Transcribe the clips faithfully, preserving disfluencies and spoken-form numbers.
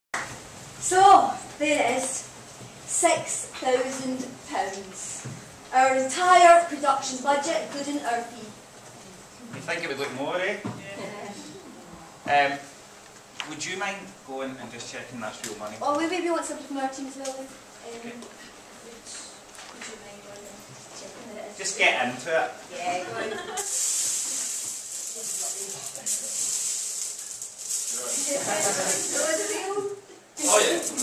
So, there it is. Six thousand pounds. Our entire production budget, including our fee. You think it would look more, eh? Yeah. Um, would you mind going and just checking that's real money? Oh, we maybe want somebody from our team as well. Um, Okay. would, would you mind going and checking that it is? Just get into it. Yeah, go on. No, is it real? Oh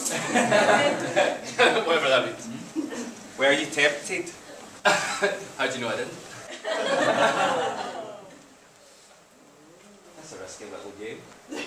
yeah. Whatever that means. Were you tempted? How do you know I didn't? That's a risky little game.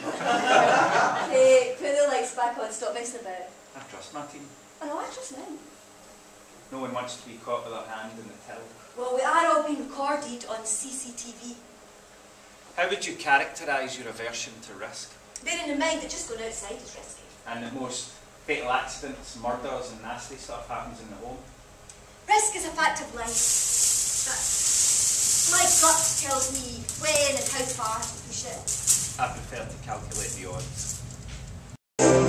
Hey, put the lights back on, stop messing about. I trust my team. I know, I trust them. No one wants to be caught with their hand in the till. Well, we are all being recorded on C C T V. How would you characterise your aversion to risk? Bearing in mind that just going outside is risky. And that most fatal accidents, murders and nasty stuff happens in the home? Risk is a fact of life. That's my gut tells me when and how far to push it. I prefer to calculate the odds.